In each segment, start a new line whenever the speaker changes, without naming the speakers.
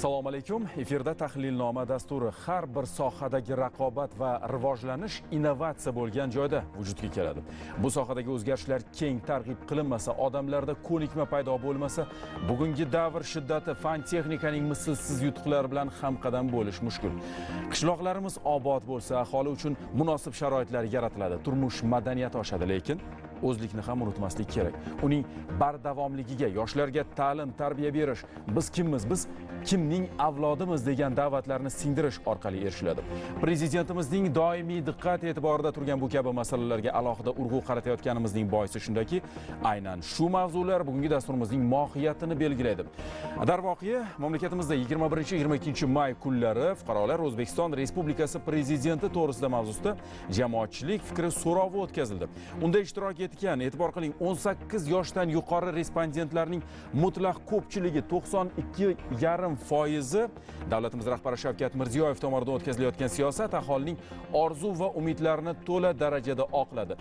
Assalomu alaykum. Efirda tahlilnoma dasturi har bir sohadagi raqobat va rivojlanish innovatsiya bo'lgan joyda vujudga keladi. Bu sohadagi o'zgarishlar keng targ'ib qilinmasa, odamlarda ko'nikma paydo bo'lmasa, bugungi davr shiddati fan texnikaning mislsiz yutuqlari bilan hamqadam bo'lish mushkul. Qishloqlarimiz obod bo'lsa, aholi uchun munosib sharoitlar yaratiladi, turmush madaniyati oshadi, lekin o'zlikni ham unutmaslik kerak. Uning bardavomligiga, yoshlarga ta'lim, tarbiya berish, biz kimmiz, biz kimning avlodimiz degan da'vatlarni singdirish orqali erishiladi. Prezidentimizning doimiy diqqat e'tiborida turgan bu kabi masalalarga alohida urg'u qaratayotganimizning boisi shundaki, aynan shu mavzular bugungi dasturimizning mohiyatini belgilaydi. Darvoqe, mamlakatimizda 21-22 may kunlari fuqarolar O'zbekiston Respublikasi prezidenti to'g'risida mavzusida jamoatchilik fikri so'rovi o'tkazildi. Unda ishtirok etgan, e'tibor qiling, 18 yoshdan yuqori respondentlarning mutlaq ko'pchiligi 92,5% davlatimiz rahbari Shavkat Mirziyoyev tomonidan o'tkazilayotgan siyosat aholining orzu va umidlarini to'la darajada oqladi.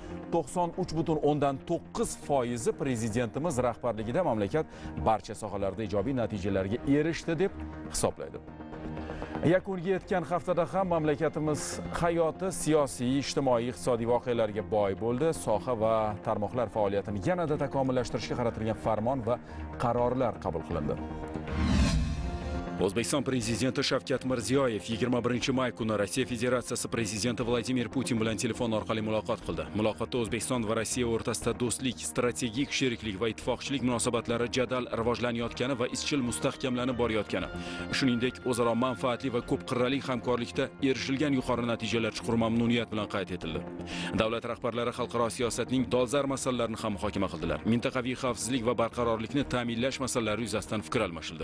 93,9% prezidentimiz rahbarligida mamlakat barcha sohalarda ijobiy natijalarga erishdi deb hisoblaydi. Yakuniga yetgan haftada ham mamlakatimiz hayoti siyosiy, ijtimoiy, iqtisodiy voqealarga boy bo'ldi. Soha va tarmoqlar faoliyatini yanada takomillashtirishga qaratilgan farmon va qarorlar qabul qilindi. O'zbekiston prezidenti Shavkat Mirziyoyev 21 may kuni Rossiya Federatsiyasi prezidenti Vladimir Putin bilan telefon orqali muloqot qildi. Muloqotda O'zbekiston va Rossiya o'rtasida do'stlik, strategik sheriklik va ittifoqchilik munosabatlari jadal rivojlanayotgani va izchil mustahkamlanib borayotgani, shuningdek, o'zaro manfaatli va ko'p qirrali hamkorlikda erishilgan yuqori natijalar chuqur mamnuniyat bilan qayd etildi. Davlat rahbarlari xalqaro siyosatning dolzarb masalalarini ham muhokama qildilar. Mintaqaviy xavfsizlik va barqarorlikni ta'minlash masalalari yuzasidan fikr almashildi.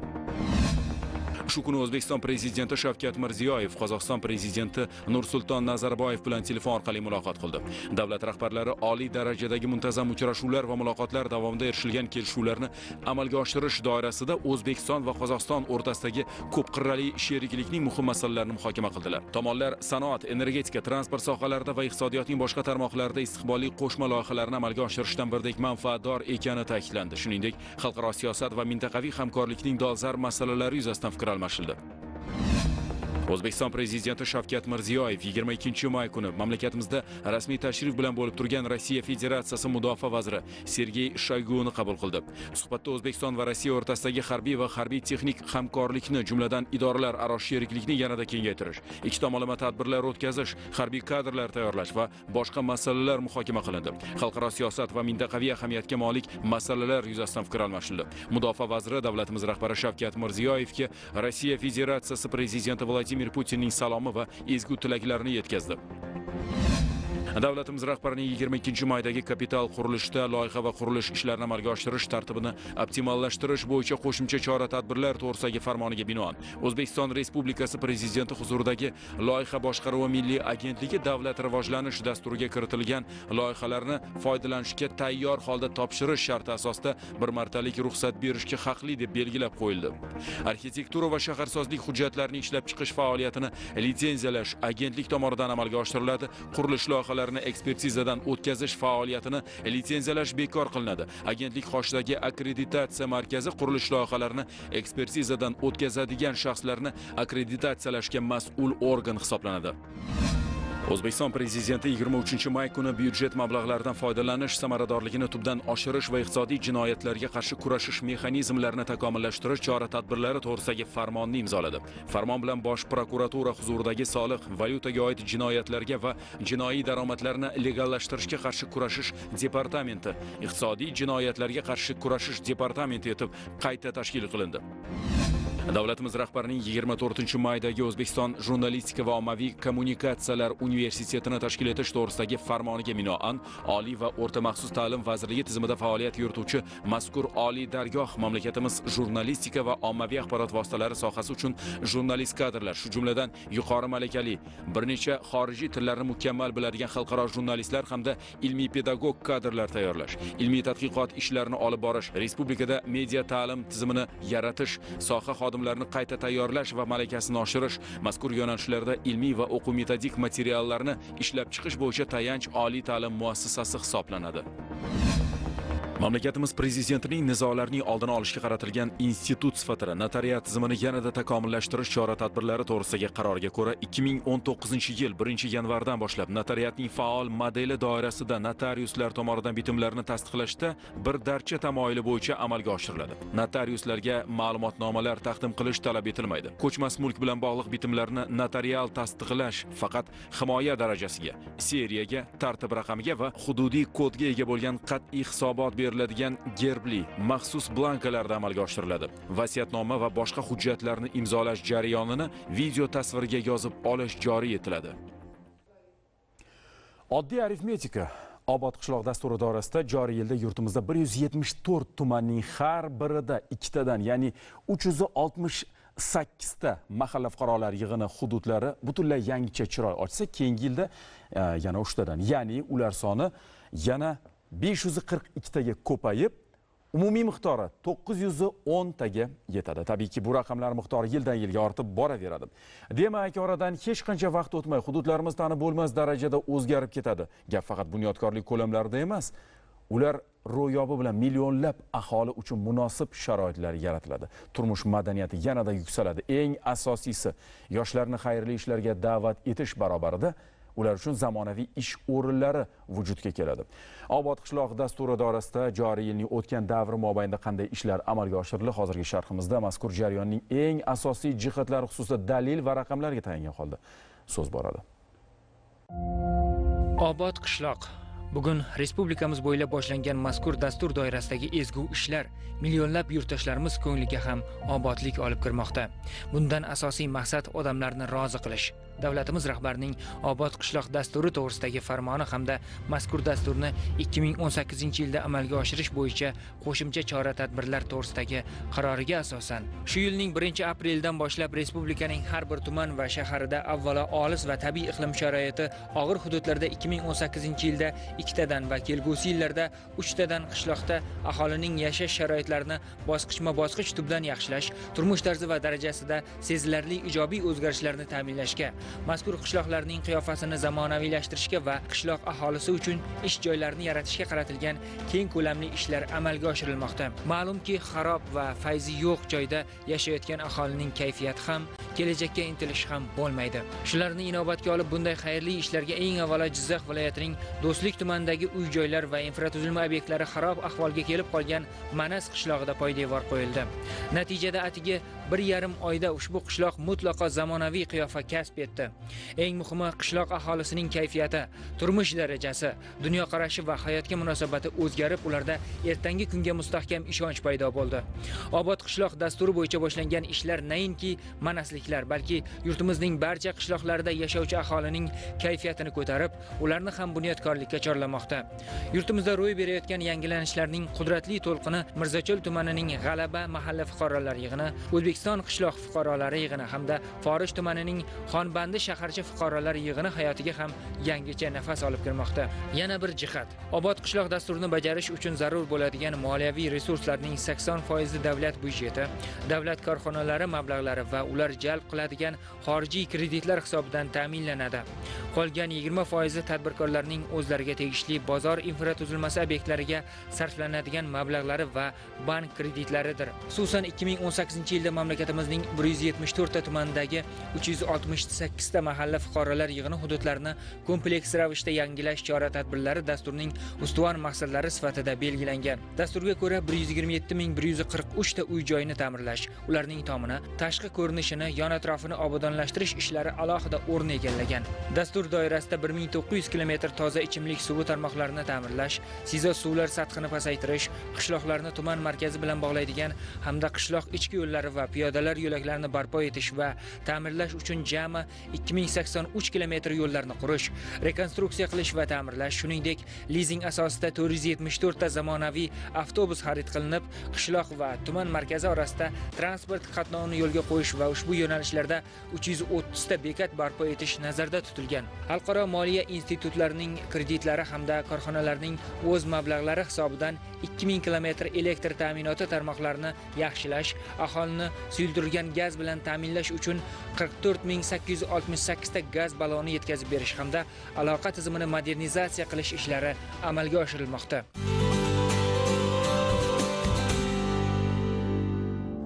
Shu kuni O'zbekiston prezidenti Shavkat Mirziyoyev Qozog'iston prezidenti Nursulton Nazarboyev bilan telefon orqali muloqot qildi. Davlat rahbarlari oliy darajadagi muntazam uchrashuvlar va muloqotlar davomida erishilgan kelishuvlarni amalga oshirish doirasida O'zbekiston va Qozog'iston o'rtasidagi ko'p qirrali sheriklikning muhim masalalarini muhokama qildilar. Tomonlar sanoat, energetika, transport sohalarida va iqtisodiyotning boshqa tarmoqlarida istiqbolli qo'shma loyihalarni amalga oshirishdan birdek manfaatdor ekani ta'kidlandi. Shuningdek, xalqaro siyosat va mintaqaviy hamkorlikning dolzarb masalalari yuzasidan fikr almashildi. O'zbekiston prezidenti Shavkat Mirziyoyev 22 may kuni mamlakatimizda rasmiy tashrif bilan bo'lib turgan Rossiya Federatsiyasi mudofaa vaziri Sergey Shoyguni qabul qildi. Suhbatda O'zbekiston va Rossiya o'rtasidagi harbiy va harbiy texnik hamkorlikni, jumladan idoralar aro sheriklikni yanada kengaytirish, ikki tomonlama tadbirlar o'tkazish, harbiy kadrlar tayyorlash va boshqa masalalar muhokama qilindi. Xalqaro siyosat va mintaqaviy ahamiyatga molik masalalar yuzasidan fikr almashildi. Mudofaa vaziri davlatimiz rahbari Shavkat Mirziyoyevga Rossiya Federatsiyasi prezidenti Vladimir Putinning salomi va ezgu tilaklarini yetkazdi. Davlatimiz rahbarining 22 maydagi kapital qurilishda loyiha va qurilish ishlarini amalga oshirish tartibini optimallashtirish bo'yicha qo'shimcha chora-tadbirlar to'g'risidagi farmoniga binoan O'zbekiston Respublikasi prezidenti huzuridagi loyiha boshqaruvi milliy agentligi davlat rivojlanish dasturiga kiritilgan loyihalarni foydalanishga tayyor holda topshirish sharti asosida bir martalik ruxsat berishga haqli deb belgilab qo'yildi. Arxitektura va shaharsozlik hujjatlarini ishlab chiqish faoliyatini litsenziyalash agentlik tomonidan amalga oshiriladi. Qurilish loyihalari ekspertizadan o'tkazish faoliyatini litsenziyalash bekor qilinadi. Agentlik qoshidagi akkreditatsiya markazi qurilish loyihalarini ekspertizadan o'tkazadigan shaxslarni akkreditatsiyalashga mas'ul organ hisoblanadi. O'zbekiston prezidenti 23 may kuni byudjet mablag'laridan foydalanish samaradorligini tubdan oshirish va iqtisodiy jinoyatlarga qarshi kurashish mexanizmlarini takomillashtirish chora-tadbirlari to'g'risidagi farmonni imzoladi. Farmon bilan Bosh prokuratura huzuridagi soliq, valyutaga oid jinoyatlarga va jinoiy daromadlarni legallashtirishga qarshi kurashish departamenti, iqtisodiy jinoyatlarga qarshi kurashish departamenti etib qayta tashkil qilindi. Davlatimiz rahbarining 24 maydagi O'zbekiston Jurnalistika va ommaviy kommunikatsiyalar universitetini tashkil etish to'g'risidagi farmoniga binoan Oliy va o'rta maxsus ta'lim vazirligi tizimida faoliyat yurituvchi mazkur oliy dargoh mamlakatimiz jurnalistika va ommaviy axborot vositalari sohasi uchun jurnalist kadrlar, shu jumladan yuqori malakali, bir necha xorijiy tillarni mukammal biladigan xalqaro jurnalistlar hamda ilmiy pedagog kadrlar tayyorlash, ilmiy tadqiqot ishlarini olib borish, respublikada media ta'lim tizimini yaratish, soha xodimlarini qayta tayyorlash va malakasini oshirish, mazkur yo'nalishlarda ilmiy va o'quv metodik materiallarni ishlab chiqish bo'yicha tayanch oliy ta'lim muassasasi hisoblanadi. Mamlakatimiz prezidentining nizolarning oldini olishga qaratilgan institut sifatida notariat tizimini yanada takomillashtirish chora-tadbirlari to'g'risidagi qaroriga ko'ra 2019-yil 1-yanvardan boshlab notariatning faol modeli doirasida notariuslar tomonidan bitimlarni tasdiqlashda bir darcha tamoyili bo'yicha amalga oshiriladi. Notariuslarga ma'lumotnomalar taqdim qilish talab etilmaydi. Ko'chmas mulk bilan bog'liq bitimlarni notarial tasdiqlash faqat himoya darajasiga, seriyaga, tartib raqamiga va hududiy kodga ega bo'lgan qat'iy hisobot beriladigan gerbli maxsus blankalarda amalga oshiriladi. Vasiyatnoma va boshqa hujjatlarni imzolash jarayonini video tasvirga yozib olish joriy etiladi. Oddiy arifmetika Obod qishloq dasturi doirasida joriy yilda yurtimizda 174 tumanning har birida ikkitadan, ya'ni 368 ta mahalla fuqarolar yig'ini hududlari butunlay yangicha chiroy ochsa, keyingi yilda yana 3 tadan, ya'ni ular soni yana 542 taga ko'payib, umumiy miqdori 910 taga yetadi. Tabiiyki, bu raqamlar miqdori yildan yilga ortib boraveradi. Demak, oradan hech qancha vaqt o'tmay hududlarimiz tanib bo'lmas darajada o'zgarib ketadi. Gap faqat bunyodkorlik ko'lamlarida emas, ular ro'yobi bilan millionlab aholi uchun munosib sharoitlar yaratiladi. Turmush madaniyati yanada yuksaladi. Eng asosiysi, yoshlarni xayrli ishlarga da'vat etish barobarida ular uchun zamonaviy ish o'rinlari vujudga keladi. Obod qishloq dasturi doirasida joriy yilning o'tgan davri mobaynida qanday ishlar amalga oshirildi? Hozirgi sharhimizda mazkur jarayonning eng asosiy jihatlari xususida dalil va raqamlarga tayangan holda so'z boradi.
Obod qishloq bugun respublikamiz bo'ylab boshlangan mazkur dastur doirasidagi ezgu ishlar millionlab yurtdoshlarimiz ko'ngliga ham obodlik olib kirmoqda. Bundan asosiy maqsad odamlarni rozi qilish. Davlatimiz rahbarining Obod qishloq dasturi to'g'risidagi farmoni hamda mazkur dasturni 2018-yilda amalga oshirish bo'yicha qo'shimcha chora-tadbirlar to'g'risidagi qaroriga asosan shu yilning 1-apreldan boshlab respublikaning har bir tuman va shaharida avvalo olis va tabiiy iqlim sharoiti og'ir hududlarda 2018-yilda 2 tadan va kelgusi yillarda 3 tadan qishloqda aholining yashash sharoitlarini bosqichma-bosqich tubdan yaxshilash, turmush tarzi va darajasida sezilarli ijobiy o'zgarishlarni ta'minlashga, mazkur qishloqlarning qiyofasini zamonaviylashtirishga va qishloq aholisi uchun ish joylarini yaratishga qaratilgan keng ko'lamli ishlar amalga oshirilmoqda. Ma'lumki, xarob va fayzi yo'q joyda yashayotgan aholining kayfiyati ham, kelajakka intilish ham bo'lmaydi. Shularni inobatga olib, bunday xayrli ishlarga eng avvalo Jizzax viloyatining Do'stlik tumanidagi uy-joylar va infratuzilma obyektlari xarob ahvolga kelib qolgan Manas qishlog'ida poydevor qo'yildi. Natijada atigi 1,5 oyda ushbu qishloq mutlaqo zamonaviy qiyofa kasb etdi. Eng muhimi, qishloq aholisining kayfiyati, turmush darajasi, dunyoqarashi va hayotga munosabati o'zgarib, ularda ertangi kunga mustahkam ishonch paydo bo'ldi. Obod qishloq dasturi bo'yicha boshlangan ishlar nayinki manasliklar, balki yurtimizning barcha qishloqlarida yashovchi aholining kayfiyatini ko'tarib, ularni ham bunyodkorlikka chorlamoqda. Yurtimizda ro'y berayotgan yangilanishlarning qudratli to'lqini Mirzochil tumanining G'alaba mahalla fuqarolar yig'ini, O'zbekiston qishloq fuqarolari yig'ini hamda Forish tumanining Xonbandi shaharcha fuqarolar yig'ini hayotiga ham yangicha nafas olib kirmoqda. Yana bir jihat, Obod qishloq dasturini bajarish uchun zarur bo'ladigan moliyaviy resurslarning 80% davlat byudjeti, davlat korxonalari mablag'lari va ular jalb qiladigan xorijiy kreditlar hisobidan ta'minlanadi. Qolgan 20% tadbirkorlarning o'zlariga tegishli bozor infratuzilmasi obyektlariga sarflanadigan mablag'lari va bank kreditlaridir. Xususan 2018-yilda mamlakatimizning 174 ta tumanidagi 368 ta mahalla fuqarolar yig'ini hududlarini kompleks ravishda yangilash chora-tadbirlari dasturning ustuvor maqsadlari sifatida belgilangan. Dasturga ko'ra 127.143 ta uy-joyni ta'mirlash, ularning tomini, tashqi ko'rinishini, yon atrofini obodonlashtirish ishlari alohida o'rin egallagan. Dastur doirasida 1900 km toza ichimlik suvi tarmoqlarini ta'mirlash, sizo suvlar sathini pasaytirish, qishloqlarni tuman markazi bilan bog'laydigan hamda qishloq ichki yo'llari va piyodalar yo'laklarini barpo etish va ta'mirlash uchun jami 2083 km yo'llarni qurish, rekonstruksiya qilish va ta'mirlash, shuningdek lizing asosida 474 ta zamonaviy avtobus xarid qilinib, qishloq va tuman markazi orasida transport qatnovini yo'lga qo'yish va ushbu yo'nalishlarda 330 ta bekat barpo etish nazarda tutilgan. Xalqaro moliya institutlarining kreditlari hamda korxonalarning o'z mablag'lari hisobidan 2000 km elektr ta'minoti tarmoqlarini yaxshilash, aholini suyultirilgan gaz bilan ta'minlash uchun 44868 ta gaz baloni yetkazib berish hamda aloqa tizimini modernizatsiya qilish ishlari amalga oshirilmoqda.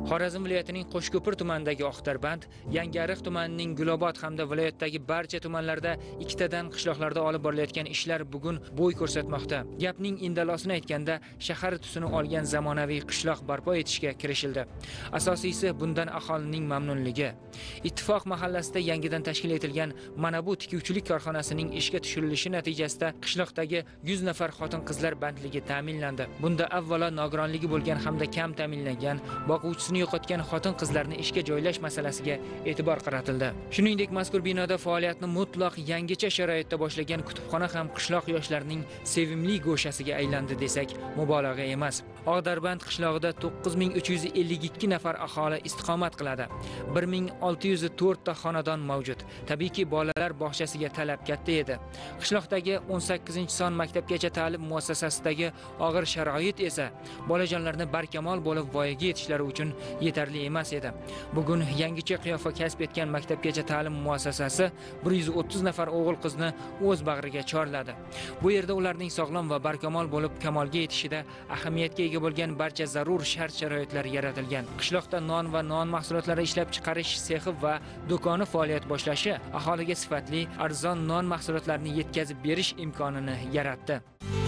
Xorazm viloyatining Qo'shko'pir tumanidagi Oqdarband, Yangiariq tumanining Gulobod hamda viloyatdagi barcha tumanlarda ikkitadan qishloqlarda olib borilayotgan ishlar bugun bo'y ko'rsatmoqda. Gapning indalosini aytganda, shahar tusini olgan zamonaviy qishloq barpo etishga kirishildi. Asosiysi bundan aholining mamnunligi. Ittifoq mahallasida yangidan tashkil etilgan mana bu tikuvchilik korxonasining ishga tushirilishi natijasida qishloqdagi 100 nafar xotin-qizlar bandligi ta'minlandi. Bunda avvalo nogironligi bo'lgan hamda kam ta'minlangan, boquvchisi yo'qotgan xotin-qizlarni ishga joylash masalasiga e'tibor qaratildi. Shuningdek, mazkur binoda faoliyatni mutlaq yangicha sharoitda boshlagan kutubxona ham qishloq yoshlarining sevimli go'shasiga aylandi desak, mubolag'a emas. Oqdarband qishlog'ida 9352 nafar aholi istiqomat qiladi. 1604 ta xonadon mavjud. Tabiiyki, bolalar bog'chasiga talab katta edi. Qishloqdagi 18-son maktabgacha ta'lim muassasasidagi og'ir sharoit esa bolajonlarni barkamol bo'lib voyaga yetishlari uchun yetarli emas edi. Bugun yangicha qiyofa kasb etgan maktabgacha ta'lim muassasasi 130 nafar o'g'il-qizni o'z bag'riga chorladi. Bu yerda ularning sog'lom va barkamol bo'lib kamolga yetishida ahamiyatga ega bo'lgan barcha zarur shart-sharoitlar yaratilgan. Qishloqda non va non mahsulotlari ishlab chiqarish sexi va do'koni faoliyat boshlashi aholiga sifatli, arzon non mahsulotlarini yetkazib berish imkonini yaratdi.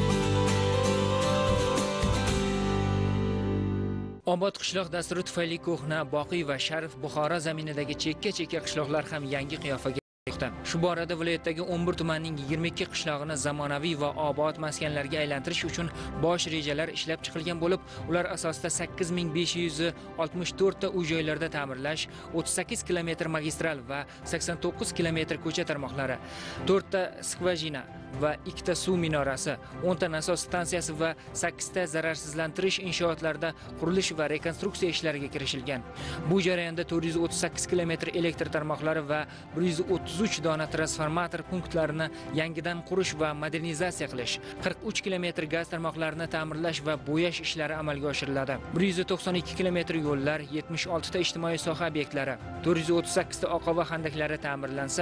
Obod qishloq dasturi tufayli Ko'hna, Boqiy va Sharif Buxoro zaminidagi chekka-chekka qishloqlar ham yangi qiyofaga chiqdi. Shu borada viloyatdagi 11 tumanning 22 qishlog'ini zamonaviy va obod maskanlarga aylantirish uchun bosh rejalar ishlab chiqilgan bo'lib, ular asosida 8564 ta uy-joylarda ta'mirlash, 38 kilometr magistral va 89 kilometr ko'cha tarmoqlari, 4 ta skvajina va 2 ta suv minorasi, 10 ta nasos stansiyasi va 8 ta zararsizlantirish inshootlarida qurilish va rekonstruksiya ishlariga kirishilgan. Bu jarayonda 438 kilometr elektr tarmoqlari va 133 dona transformator punktlarini yangidan qurish va modernizatsiya qilish, 43 kilometr gaz tarmoqlarini ta'mirlash va bo'yash ishlari amalga oshiriladi. 192 kilometr yo'llar, 76 ta ijtimoiy soha obyektlari, 438 ta oqova xandaklari ta'mirlansa,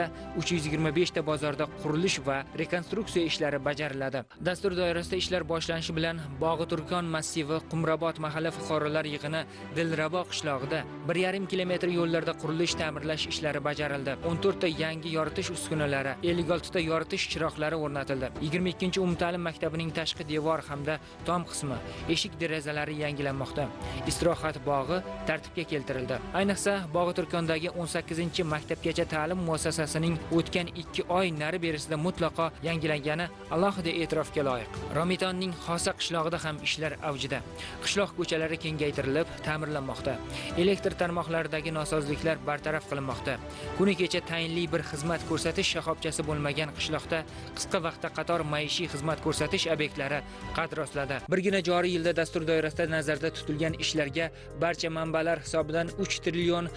325 ta bozorda qurilish va rekonstruksiya ishlari bajariladi. Dastur doirasida ishlar boshlanishi bilan Bog'i Turkon massivi Qumrabot mahalla fuqarolar yig'ini Dilrabo qishlog'ida 1,5 kilometr yo'llarda qurilish ta'mirlash ishlari bajarildi. 14 ta yangi yoritish uskunalari, 56 ta yoritish chiroqlari o'rnatildi. 22-umumta'lim maktabining tashqi devor hamda tom qismi, eshik derazalari yangilanmoqda. Istirohat bog'i tartibga keltirildi. Ayniqsa, Bog'i Turkondagi 18-maktabgacha ta'lim muassasasining o'tgan 2 oy nari berisida mutlaqo yangilangani alohida e'tirofga loyiq. Romitonning Xosa qishlog'ida ham ishlar avjida. Qishloq ko'chalari kengaytirilib, ta'mirlanmoqda. Elektr tarmoqlaridagi nosozliklar bartaraf qilinmoqda. Kuni kecha tayinli bir xizmat ko'rsatish shoxobchasi bo'lmagan qishloqda qisqa vaqtda qator maishiy xizmat ko'rsatish obyektlari qad rostladi. Birgina joriy yilda dastur doirasida nazarda tutilgan ishlarga barcha manbalar hisobidan 3 trillion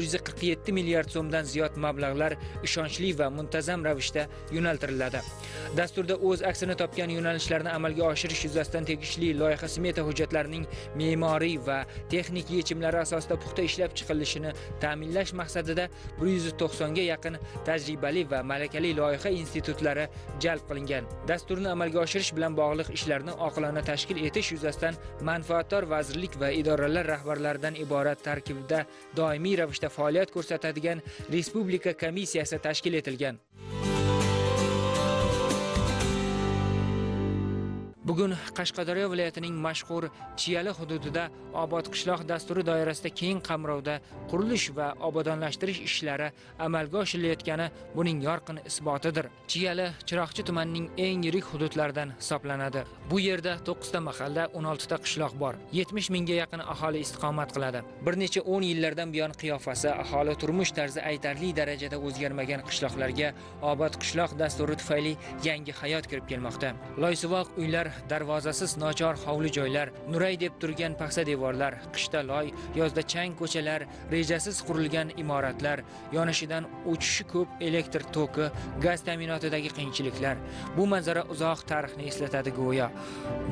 447 milliard so'mdan ziyod mablag'lar ishonchli va muntazam ravishda yo'naltiriladi. Dasturda o'z aksini topgan yo'nalishlarni amalga oshirish yuzasidan tegishli loyiha smeta hujjatlarining me'moriy va texnik yechimlari asosida puxta ishlab chiqilishini ta'minlash maqsadida 190 ga yaqin tajribali va malakali loyiha institutlari jalb qilingan. Dasturni amalga oshirish bilan bog'liq ishlarni oqilona tashkil etish yuzasidan manfaatdor vazirlik va idoralar rahbarlaridan iborat tarkibida doimiy ravishda faoliyat ko'rsatadigan respublika komissiyasi tashkil etilgan. Bugun Qashqadaryo viloyatining mashhur Chiyali hududida obod qishloq dasturi doirasida keng qamrovda qurilish va obodonlashtirish ishlari amalga oshirilayotgani buning yorqin isbotidir. Chiyali Chiroqchi tumanining eng yirik hududlaridan hisoblanadi. Bu yerda 9 ta mahalla, 16 ta qishloq bor. 70 mingga yaqin aholi istiqomat qiladi. Bir necha 10 yillardan buyon qiyofasi, aholi turmush tarzi aytarli darajada o'zgarmagan qishloqlarga obod qishloq dasturi tufayli yangi hayot kirib kelmoqda. Loysuvoq uylar, darvozasiz nochor hovli joylar, nuray deb turgan paxsa devorlar, qishda loy, yozda chang ko'chalar, rejasiz qurilgan imoratlar, yonishidan o'chishi ko'p elektr toki, gaz ta'minotidagi qiyinchiliklar. Bu manzara uzoq tarixni eslatadi go'yo. Bugun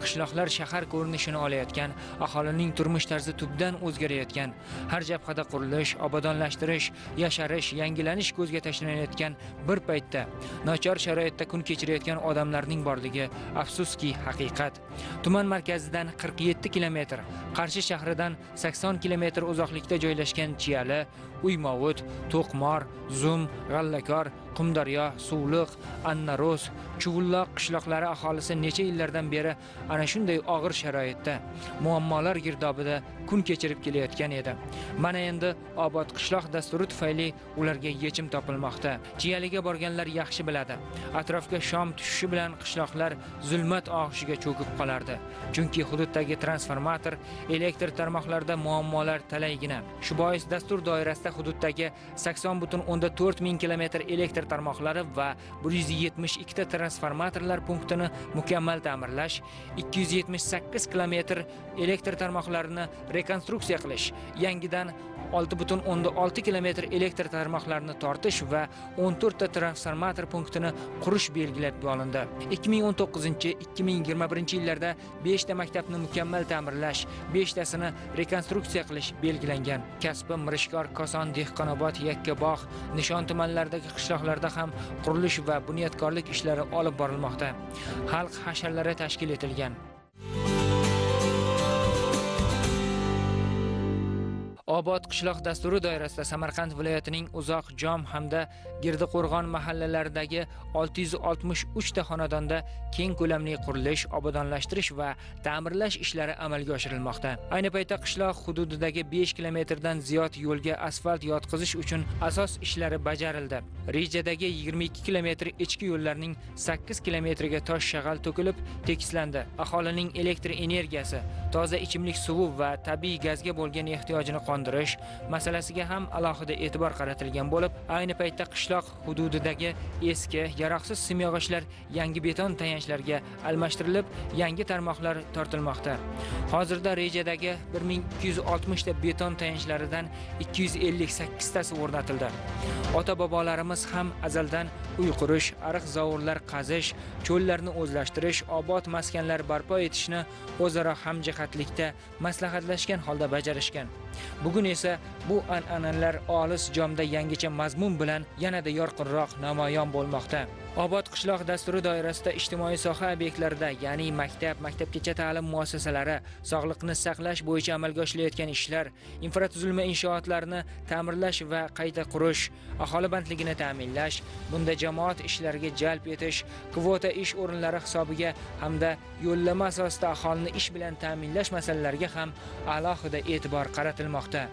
qishloqlar shahar ko'rinishini olayotgan, aholining turmush tarzi tubdan o'zgarayotgan, har jabhada qurilish, obodonlashtirish, yasharish, yangilanish ko'zga tashlanayotgan bir paytda nochor sharoitda kun kechirayotgan odamlarning borligi afsuski haqiqat. Tuman markazidan 47 kilometr, Qarshi shahridan 80 kilometr uzoqlikda joylashgan Chiyali, Uymovut, To'qmor, Zum, G'allakor, Qumdaryo, Suvliq, Annaro'z, Chuvulloq qishloqlari aholisi necha yillardan beri ana shunday og'ir sharoitda, muammolar girdobida kun kechirib kelayotgan edi. Mana endi Obod qishloq dasturi tufayli ularga yechim topilmoqda. Chiyaliga borganlar yaxshi biladi. Atrofga shom tushishi bilan qishloqlar zulmat og'ishiga cho'kib qolardi. Chunki hududdagi transformator, elektr tarmoqlarida muammolar talaygina. Shu bois dastur doirasida hududdagi 80,4 ming kilometr elektr tarmoqlari va 172 ta transformatorlar punktini mukammal ta'mirlash, 278 kilometr elektr tarmoqlarini rekonstruksiya qilish, yangidan 6,6 kilometr elektr tarmoqlarini tortish va 14 ta transformator punktini qurish belgilab olindi. 2019-2021 yillarda 5 ta maktabni mukammal ta'mirlash, 5 tasini rekonstruksiya qilish belgilangan. Kasbi, Mirishkor, Koson, Dehqonobod, Yakkabog', Nishon tumanlaridagi qishloqlarda ham qurilish va bunyodkorlik ishlari olib borilmoqda. Xalq hasharlari tashkil etilgan. Obod qishloq dasturi doirasida Samarqand viloyatining Uzoq, Jom hamda Girdiqo'rg'on mahallalaridagi 663 ta xonadonda keng ko'lamli qurilish, obodonlashtirish va ta'mirlash ishlari amalga oshirilmoqda. Ayni paytda qishloq hududidagi 5 kilometrdan ziyod yo'lga asfalt yotqizish uchun asos ishlari bajarildi. Rejadagi 22 kilometr ichki yo'llarning 8 kilometriga tosh shag'al to'kilib, tekislandi. Aholining elektr energiyasi, toza ichimlik suvi va tabiiy gazga bo'lgan ehtiyojini qondirish masalasiga ham alohida e'tibor qaratilgan bo'lib, ayni paytda qishloq hududidagi eski, yaroqsiz simyog'ochlar yangi beton tayanchlarga almashtirilib, yangi tarmoqlar tortilmoqda. Hozirda rejadagi 1260 ta beton tayanchlaridan 258 tasi o'rnatildi. Ota-bobolarimiz ham azaldan uy qurish, ariq zovurlar qazish, cho'llarni o'zlashtirish, obod maskanlar barpo etishni o'zaro hamjihatlikda maslahatlashgan holda bajarishgan. Bugun esa bu an'analar olis Jomda yangicha mazmun bilan yanada yorqinroq namoyon bo'lmoqda. Obod qishloq dasturi doirasida ijtimoiy soha obyektlarida, ya'ni maktab, maktabgacha ta'lim muassasalari, sog'liqni saqlash bo'yicha amalga oshilayotgan ishlar, infratuzilma inshootlarini ta'mirlash va qayta qurish, aholi bandligini ta'minlash, bunda jamoat ishlariga jalb etish, kvota ish o'rinlari hisobiga hamda yo'llanma asosida aholini ish bilan ta'minlash masalalariga ham alohida e'tibor qaratilmoqda.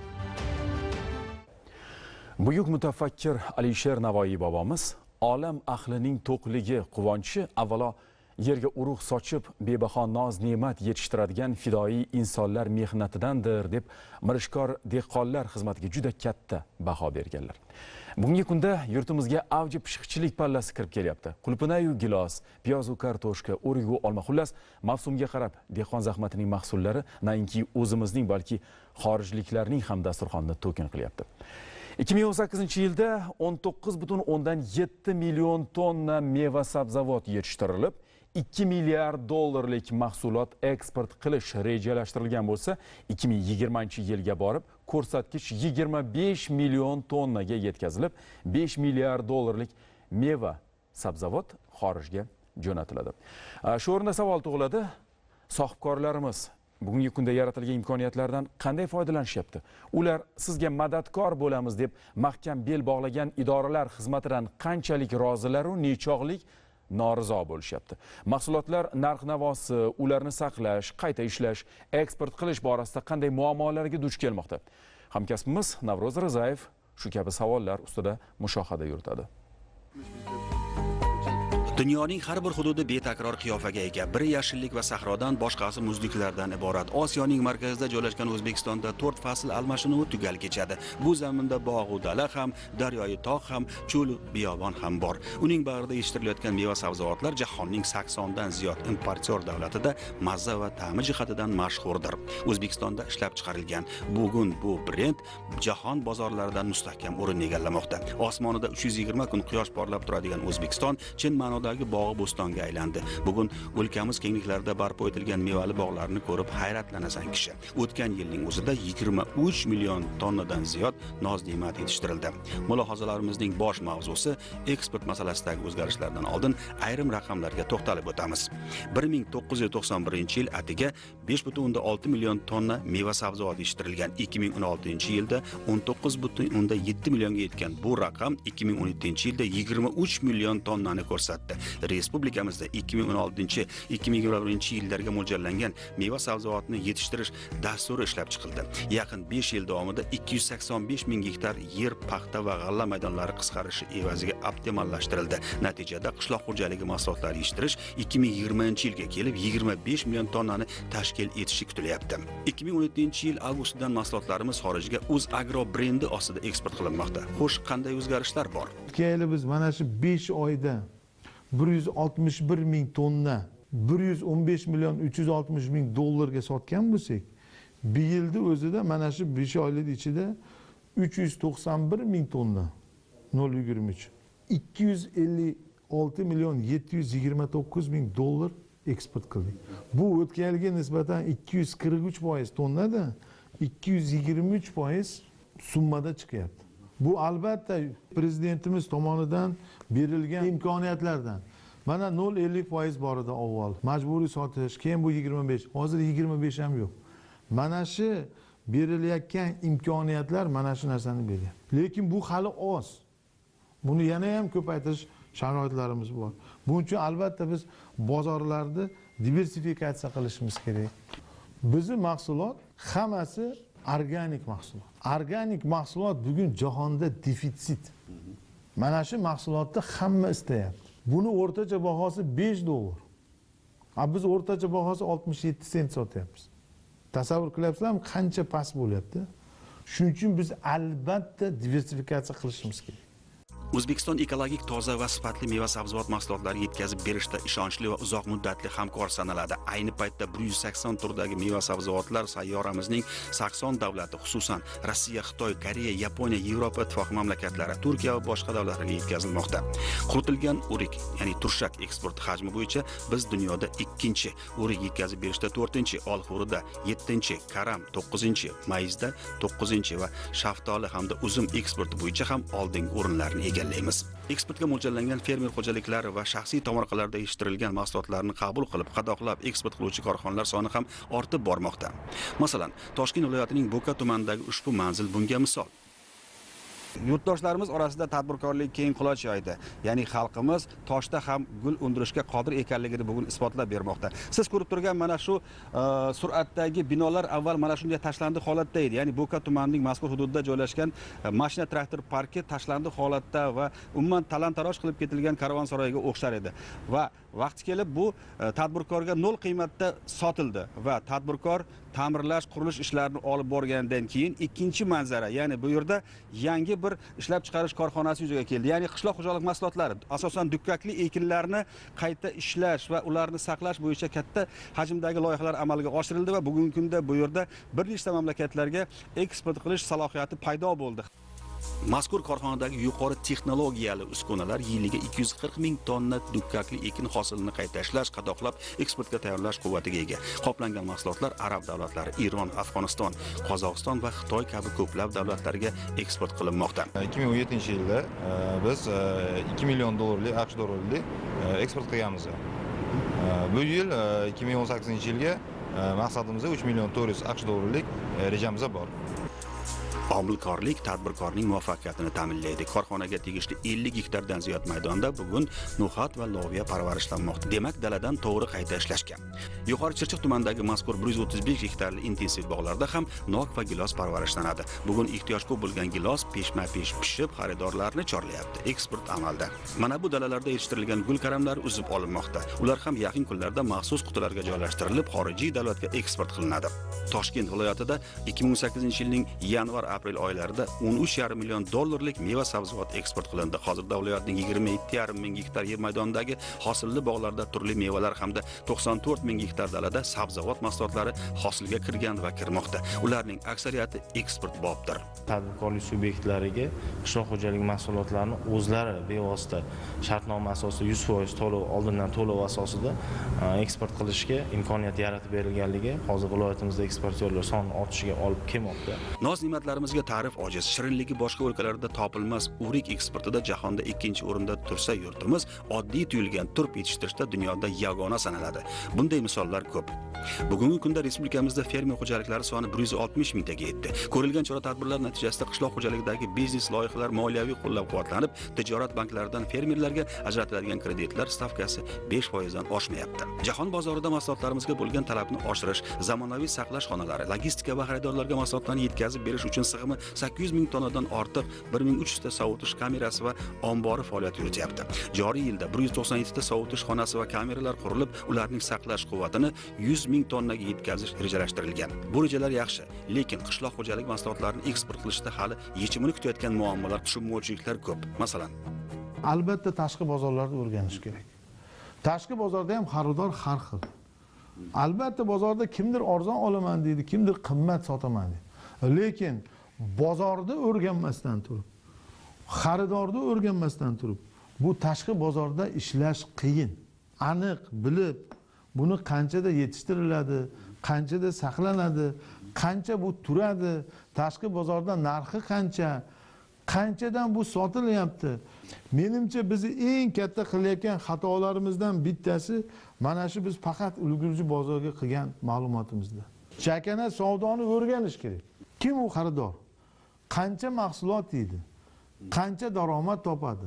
Buyuk mutafakkir Alisher Navoiy bobomiz olam ahlining to'qligi, quvonchi avvalo yerga urug' sochib, bebaho noz-ne'mat yetishtiradigan fidoyi insonlar mehnatidandir deb Mirishkor dehqonlar xizmatiga juda katta baho berganlar. Bugungi kunda yurtimizga avji pishiqchilik pallasi kirib kelyapti. Qulupinayu gilos, piyozu kartoshka, o'rigu olma, xullas mavsumga qarab dehqon zahmatining mahsullari nainki o'zimizning, balki xorijliklarning ham dasturxonni to'kin qilyapti. 2018-yilda 19,7 million tonna meva sabzavot yetishtirilib, 2 milliard dollarlik mahsulot eksport qilish rejalashtirilgan bo'lsa, 2020-yilga borib ko'rsatkich 25 million tonnaga yetkazilib, 5 milliard dollarlik meva sabzavot xorijga jo'natiladi. Shu o'rinda savol tug'iladi, sohibkorlarimiz bugungi kunda yaratilgan imkoniyatlardan qanday foydalanishyapti? Ular sizga madadkor bo'lamiz deb mahkam bel bog'lagan idoralar xizmatidan qanchalik rozilar va nechog'lik norizo bo'lishyapti? Mahsulotlar narx-navosi, ularni saqlash, qayta ishlash, eksport qilish borasida qanday muammolarga duch kelmoqda? Hamkasbimiz Navro'z Rizayev shu kabi savollar ustida mushohada yuritadi.
Dunyoning har bir hududi betakror qiyofaga ega. Biri yashillik va sahrodan, boshqasi muzliklardan iborat. Osiyoning markazida joylashgan O'zbekistonda 4 fasl almashinuvi tugal kechadi. Bu zaminda bog' va dala ham, daryoyi tog' ham, cho'l biyobon ham bor. Uning bag'rida yetishtirilayotgan meva sabzavotlar jahonning 80 dan ziyod importyor davlatida mazza va ta'mi jihatidan mashhurdir. O'zbekistonda ishlab chiqarilgan. Bugun bu brend jahon bozorlaridan mustahkam o'rin egallamoqda. Osmonida 320 kun quyosh porlab turadigan O'zbekiston chin ma'noda oldidagi bog'i bo'stonga aylandi. Bugun o'lkamiz kengliklarida barpo etilgan mevali bog'larni ko'rib hayratlanasan kishi. O'tgan yilning o'zida 23 million tonnadan ziyod noz-ne'mat yetishtirildi. Mulohazalarimizning bosh mavzusi eksport masalasidagi o'zgarishlardan oldin ayrim raqamlarga to'xtalib o'tamiz. 1991-yil atiga 5,6 million tonna meva-sabzavot yetishtirilgan. 2016-yilda 19,7 millionga yetgan bu raqam 2017-yilda 23 million tonnani ko'rsatdi. Respublikamizda 2016-2021-yillarga mo'ljallangan meva-sabzavotni yetishtirish dasturi ishlab chiqildi. Yaqin 5 yil davomida 285 ming gektar yer, paxta va g'alla maydonlari qisqarishi evaziga optimallashtirildi. Natijada qishloq xo'jaligi mahsulotlari yetishtirish 2020-yilga kelib 25 million tonnani tashkil etishi kutilyapti. 2017-yil avgustdan mahsulotlarimiz xorijga O'zagro brendi ostida eksport qilinmoqda. Xo'sh, qanday o'zgarishlar bor?
Keyli biz mana shu 5 oyda 161 ming tonna 115 million 360 ming dollarga sotgan bo'lsak, bir yilda o'zida mana shu 5 oylik ichida 391 ming tonna 0,23 256 million 729 ming dollar eksport qildik. Bu o'tgan yilga nisbatan 243% tonnada 223% summada chiqyapti. Bu albatta prezidentimiz tomonidan berilgan imkoniyatlardan. Mana 0,50% bor edi avval. Majburiy sotish, keyin bu 25, hozir 25 ham yo'q. Mana shu berilayotgan imkoniyatlar mana shu narsani beradi. Lekin bu hali oz. Buni yana ham ko'paytirish sharoitlarimiz bor. Buning uchun albatta biz bozorlarni diversifikatsiya qilishimiz kerak. Bizning mahsulot hammasi organik mahsulot. Organik mahsulot bugun jahonda defitsit. Mana shu mahsulotni hamma istayapti. Buni o'rtacha bahosi 5 dollar. Biz o'rtacha bahosi 67 sent sotyapmiz. Tasavvur qilyapsizlarmi, qancha past bo'lyapti? Shuning uchun biz albatta diversifikatsiya qilishimiz kerak.
O'zbekiston ekologik toza va sifatli meva-sabzavot mahsulotlari yetkazib berishda ishonchli va uzoq muddatli hamkor sanaladi. Ayni paytda 180 turdagi meva-sabzavotlar sayyoramizning 80 davlati, xususan Rossiya, Xitoy, Koreya, Yaponiya, Yevropa ittifoqi mamlakatlari, Turkiya va boshqa davlatlarga yetkazilmoqda. Quritilgan o'rik, ya'ni turshak eksporti hajmi bo'yicha biz dunyoda 2-chi, o'rik yetkazib berishda 4-chi, olxo'rida 7-chi, karam 9-chi, mayizda 9-chi va shaftoli hamda uzum eksporti bo'yicha ham oldingi o'rinlarni egallaymiz. Eksportga mo'ljallangan fermer xo'jaliklari va shaxsiy tomorqalarda yetishtirilgan mahsulotlarni qabul qilib, qadoqlab eksport qiluvchi korxonalar soni ham ortib bormoqda. Masalan, Toshkent viloyatining Bo'ka tumanidagi ushbu manzil bunga misol.
Yurtdoshlarimiz orasida tadbirkorlik keng quloch yoydi. Ya'ni xalqimiz toshda ham gul undirishga qodir ekanligini bugun isbotlab bermoqda. Siz ko'rib turgan mana shu sur'atdagi binolar avval mana shunday tashlandiq holatda edi. Ya'ni Bo'ka tumanining mazkur hududida joylashgan mashina traktor parki tashlandiq holatda va umuman talon-taroj qilib ketilgan karvonsaroyga o'xshar edi. Va vaqti kelib bu tadbirkorga 0 qiymatda sotildi va tadbirkor ta'mirlash, qurilish ishlarini olib borgandan keyin ikkinchi manzara, ya'ni bu yerda yangi bir ishlab chiqarish korxonasi yuzaga keldi. Ya'ni qishloq xo'jalik mahsulotlari, asosan dukkakli ekinlarni qayta ishlash va ularni saqlash bo'yicha katta hajmdagi loyihalar amalga oshirildi va bugungi kunda bu yerda bir nechta mamlakatlarga eksport qilish salohiyati paydo bo'ldi.
Mazkur korxonadagi yuqori texnologiyali uskunalar yiliga 240 ming tonna dukkakli ekin hosilini qayta ishlash, qadoqlab eksportga tayyorlash quvvatiga ega. Qoplangan mahsulotlar arab davlatlari, Eron, Afg'oniston, Qozog'iston va Xitoy kabi ko'plab davlatlarga eksport qilinmoqda.
2017-yilda biz 2 million dollarlik AQSh dollarlik eksport qilganmiz. Bu yil 2018-yilga maqsadimizda 3 million 400 AQSh dollarlik rejamiz bor.
Omilkorlik tadbirkorning muvaffaqiyatini ta'minlaydi. Korxonaga tegishli 50 gektardan ziyod maydonda bugun no'xat va loviya parvarishlanmoqda. Demak, daladan to'g'ri qayta ishlashgan. Yuqori Chirchiq tumanidagi mazkur 135 gektarli intensiv bog'larda ham nok va gilos parvarishlanadi. Bugun ehtiyoj ko'p bo'lgan gilos peshma-pesh pishib, xaridorlarni chorlayapti. Eksport amalda. Mana bu dalalarda yetishtirilgan gul karamlari uzib olinmoqda. Ular ham yaqin kunlarda maxsus qutilarga joylashtirilib, xorijiy davlatga eksport qilinadi. Toshkent viloyatida 2018-yilning yanvar aprel oylarida 13,5 million dollarlik meva sabzavot eksport qilindi. Hozirda viloyatning 22,5 ming gektar yer maydonidagi hosilli bog'larda turli mevalar hamda 94 ming gektar dalada sabzavot mahsulotlari hosilga kirgan va kirmoqda. Ularning aksariyati eksport bobdir.
Tadbirkorlik subyektlariga qishloq xo'jaligi mahsulotlarini o'zlari bevosita shartnoma asosida 100% to'lov oldindan to'lov asosida eksport qilishga imkoniyat yaratib berilganligi hozir viloyatimizda eksportyorlar soni ortishiga olib kelmoqda.
Noz-ne'matlarimizga ta'rif ojiz, shirinligi boshqa o'lkalarda topilmas o'rik eksportida jahonda 2-o'rinda tursa, yurtimiz oddiy tuyulgan turp yetishtirishda dunyoda yagona sanaladi. Bunday misollar ko'p. Bugungi kunda respublikamizda fermer xo'jaliklari soni 160 mingtaga yetdi. Ko'rilgan chora-tadbirlar natijasida qishloq xo'jaligidagi biznes loyihalar moliyaviy qo'llab-quvvatlanib, tijorat banklaridan fermerlarga ajratiladigan kreditlar stavkasi 5% dan oshmayapti. Jahon bozorida mahsulotlarimizga bo'lgan talabni oshirish, zamonaviy saqlash xonalari, logistika va xaridorlarga mahsulotlarni yetkazib berish uchun sig'imi 800 ming tonnadan ortiq 1300 ta sovutish kamerasi va ombori faoliyat yurityapti. Joriy yilda 197 ta sovutish xonasi va kameralar qurilib, ularning saqlash quvvatini 100 ming tonnaga yetkazish rejalashtirilgan. Bu rejalar yaxshi, lekin qishloq xo'jaligi mahsulotlarini eksport qilishda hali yechimini kutayotgan muammolar, tushunmovchiliklar ko'p. Masalan,
albatta tashqi bozorlarni o'rganish kerak. Tashqi bozorda ham xaridor har xil. Albatta bozorda kimdir arzon olaman deydi, kimdir qimmat sotaman deydi. Lekin bozorda o'rganmasdan turib, xaridorni o'rganmasdan turib, bu tashqi bozorda ishlash qiyin. Aniq bilib, buni qanchada yetishtiriladi, qanchada saqlanadi, qancha bu turadi, tashqi bozorda narxi qancha, qanchadan bu sotilyapti. Menimcha bizni eng katta qilayotgan xatolarimizdan bittasi mana shu biz faqat ulgurji bozorga qilgan ma'lumotimizda. Chakana savdoni o'rganish kerak. Kim u xaridor? Qancha mahsulot yeydi? Qancha daromad topadi?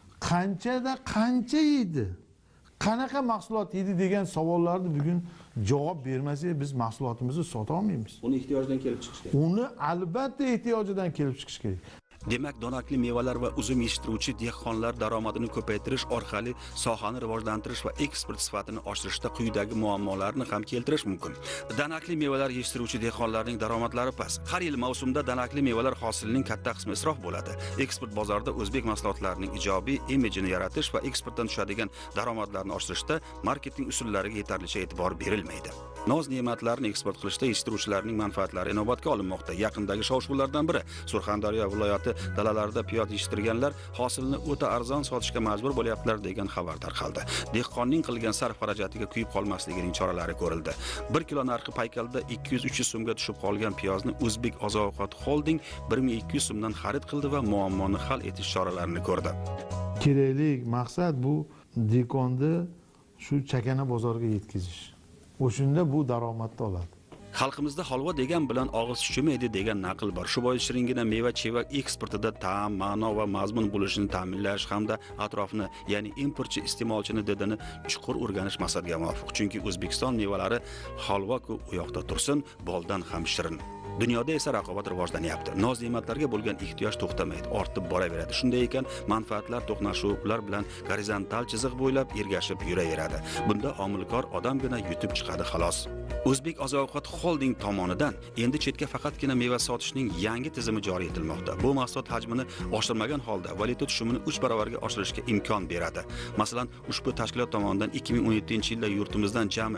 Qancha yeydi? Qanaqa mahsulot yeydi degan savollarni bugun javob bermasak biz mahsulotimizni sota olmaymiz.
Uni ehtiyojidan kelib chiqish kerak.
Uni albatta ehtiyojidan kelib chiqish kerak.
Demak, donakli mevalar va uzum yetishtiruvchi dehqonlar daromadini ko'paytirish orqali sohani rivojlantirish va eksport sifatini oshirishda quyidagi muammolarni ham keltirish mumkin. Danakli mevalar yetishtiruvchi dehqonlarning daromadlari past. Har yil mavsumda danakli mevalar hosilining katta qismi isrof bo'ladi. Eksport bozorida o'zbek mahsulotlarining ijobiy imijini yaratish va eksportdan tushadigan daromadlarni oshirishda marketing usullariga yetarlicha e'tibor berilmaydi. Noz-ne'matlarni eksport qilishda yetishtiruvchilarning manfaatlari inobatga olinmoqda. Yaqindagi shov-shuvlardan biri Surxondaryo viloyati dalalarida piyod yetishtirganlar hosilni o'ta arzon sotishga majbur bo'lyaptilar degan xabar tarqaldi. Dehqonning qilgan sarf xarajatiga kuyib qolmasligining choralari ko'rildi. 1 kilo narxi paykalda 200-300 so'mga tushib qolgan piyozni O'zbek Oziq-ovqat Holding 1200 so'mdan xarid qildi va muammoni hal etish choralarini ko'rdi.
Kerakli maqsad bu dehqonni shu chakana bozorga yetkazish. O'shunda bu daromadni oladi.
Xalqimizda holva degan bilan og'iz chumaydi degan naql bor. Shu bois shiringina meva-cheva eksportida ta'm, ma'no va mazmun bo'lishini ta'minlash hamda atrofni, ya'ni importchi iste'molchini didini chuqur o'rganish maqsadga muvofiq. Chunki O'zbekiston mevalari holva-ku u yoqda tursin, boldan ham shirin. Dunyoda esa raqobat rivojlanyapti. Noz-ne'matlarga bo'lgan ehtiyoj to'xtamaydi, ortib boraveradi. Shunday ekan, manfaatlar to'qnashuvi ular bilan gorizontal chiziq bo'ylab ergashib yuraveradi. Bunda omilkor odamgina yutib chiqadi xolos. O'zbek Oziq-ovqat Holding tomonidan endi chetga faqatgina meva sotishning yangi tizimi joriy etilmoqda. Bu mahsulot hajmini oshirmagan holda valyuta tushumini 3 barobarga oshirishga imkon beradi. Masalan, ushbu tashkilot tomonidan 2017-yilda yurtimizdan jami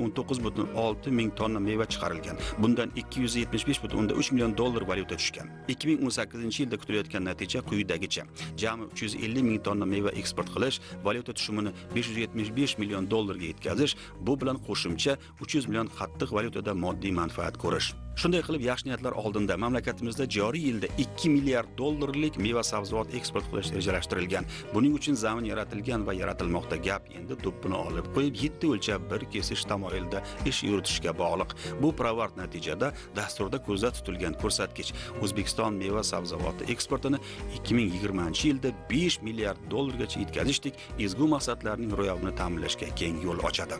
319,6 ming tonna meva chiqarilgan. Bundan 275,3 million dollar valyuta tushgan. 2018-yilda kutilayotgan natija quyidagicha: jami 350 ming tonna meva eksport qilish, valyuta tushumini 575 million dollarga yetkazish, bu bilan qo'shimcha 300 million qattiq valyutada moddiy manfaat ko'rish. Shunday qilib, yaxshi niyatlar oldinda mamlakatimizda joriy yilda 2 milliard dollarlik meva sabzavot eksport qilish rejalashtirilgan. Buning uchun zamin yaratilgan va yaratilmoqda. Gap endi do'ppini olib qo'yib 7 o'lchab bir kesish tamoyilida ish yuritishga bog'liq. Bu pirovard natijada dasturda ko'zda tutilgan ko'rsatkich O'zbekiston meva sabzavoti eksportini 2020-yilda 5 milliard dollargacha yetkazishdik, ezgu maqsadlarning ro'yobini ta'minlashga keng yo'l ochadi.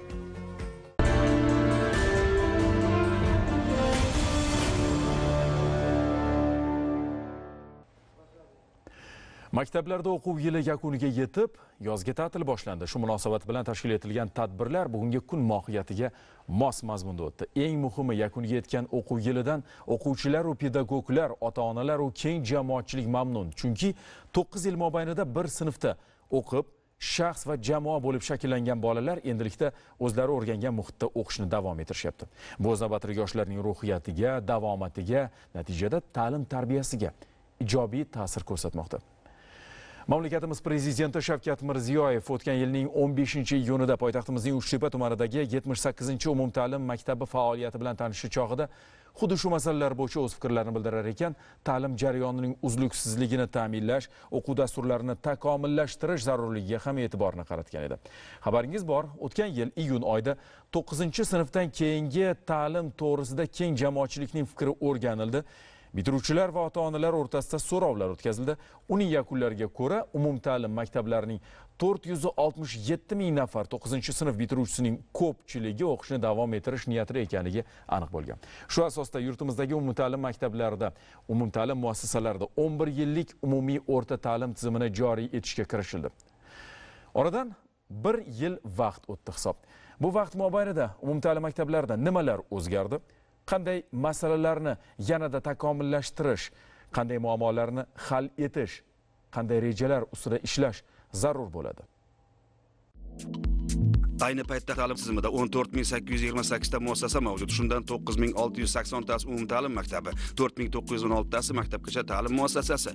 Maktablarda o'quv yili yakuniga yetib, yozgi ta'til boshlandi. Shu munosabat bilan tashkil etilgan tadbirlar bugungi kun mohiyatiga mos mazmunda o'tdi. Eng muhimi, yakuniga yetgan o'quv yilidan o'quvchilar va pedagoglar, ota-onalar va keng jamoatchilik mamnun. Chunki 9 yil mobaynida bir sinfda o'qib, shaxs va jamoa bo'lib shakllangan bolalar endilikda o'zlari o'rgangan muhitda o'qishni davom ettirishyapti. Bu o'z navbatida yoshlarning ruhiyatiga, davomatiga, natijada ta'lim tarbiyasiga ijobiy ta'sir ko'rsatmoqda. Mamlakatimiz prezidenti Shavkat Mirziyoyev o'tgan yilning 15-iyunida poytaxtimizning Uchtepa tumanidagi 78-umumta'lim maktabi faoliyati bilan tanishish chog'ida xuddi shu masalalar bo'yicha o'z fikrlarini bildirar ekan, ta'lim jarayonining uzluksizligini ta'minlash, o'quv dasturlarini takomillashtirish zarurligiga ham e'tiborni qaratgan edi. Xabaringiz bor, o'tgan yil iyun oyida 9-sinfdan keyingi ta'lim to'g'risida keng jamoatchilikning fikri o'rganildi. Bitiruvchilar va ota-onalar o'rtasida so'rovlar o'tkazildi. Uning yakunlariga ko'ra, umumta'lim maktablarining 467 ming nafar 9-sinf bitiruvchisining ko'pchiligi o'qishni davom ettirish niyatida ekanligi aniq bo'lgan. Shu asosda yurtimizdagi umumta'lim maktablarida, umumta'lim muassasalarida 11 yillik umumiy o'rta ta'lim tizimini joriy etishga kirishildi. Oradan 1 yil vaqt o'tdi hisob. Bu vaqt mobaynida umumta'lim maktablarida nimalar o'zgardi? Qanday masalalarni yanada takomillashtirish, qanday muammolarni hal etish, qanday rejalar ustida ishlash zarur bo'ladi.
Ayni paytda ta'lim tizimida 14828 ta muassasa mavjud. Shundan 9680 tasi umumta'lim maktabi, 4916 tasi maktabgacha ta'lim muassasasi,